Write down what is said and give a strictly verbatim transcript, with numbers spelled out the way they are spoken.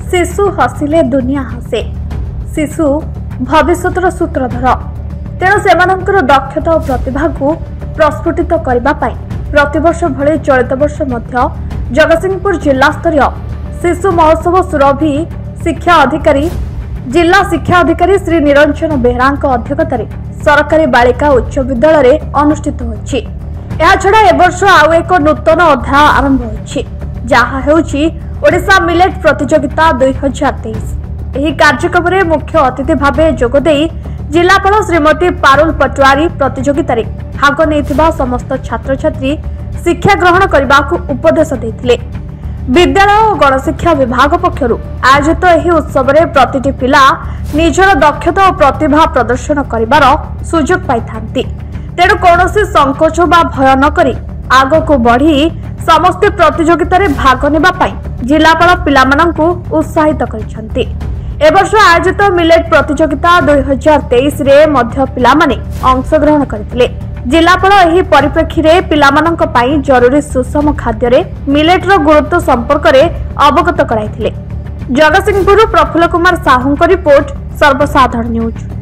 शिशु हसिले दुनिया हसे। शिशु भविष्यतर सूत्रधर, तेणु सेमानंकर दक्षता और प्रतिभा को प्रस्फुटित करने प्रतिवर्ष भले चलित वर्ष मध्य जगतसिंहपुर जिला स्तरीय शिशु महोत्सव सुरभि शिक्षा अधिकारी जिला शिक्षा अधिकारी श्री निरंजन बेहरा अध्यक्षतार सरकारी बालिका उच्च विद्यालय अनुष्ठित होछि। छड़ा एवर्ष आउ एक नूतन अध्याय आरंभ होछि, जहा हेउछि ओडिशा मिलेट प्रतियोगिता दुई हजार तेईस। एही कार्यक्रम में मुख्य अतिथि भावे जोगदे जिलापाल श्रीमती पारुल पटवारी प्रतियोगितार भाग नहीं समस्त छात्र छात्री शिक्षा ग्रहण करने को उपदेश देते। विद्यालय और गणशिक्षा विभाग पक्षर आयोजित यह उत्सव में प्रतिटी पिला निजर दक्षता और प्रतिभा प्रदर्शन कर सुजोग पाई थांती। तेणु कौन संकोच बा भय न करी आग को बढ़ी समस्त प्रतियोगिता भाग नेबा जिलापाल पिलामानंकु उत्साहित करिसेंती। एवर्ष आयोजित मिलेट प्रतियोगिता दुई हजार तेईस रे मध्य पिलामाने अंशग्रहण करथिले। जिलापाल एही परिप्रेक्षी रे पिलामानंक पई जरूरी सुषम खाद्य रे मिलेटर गुरुत्व संपर्क रे अवगत कराइथिले। जगतसिंहपुर प्रफुल्ल कुमार साहू रिपोर्ट, सर्वसाधारण न्यूज।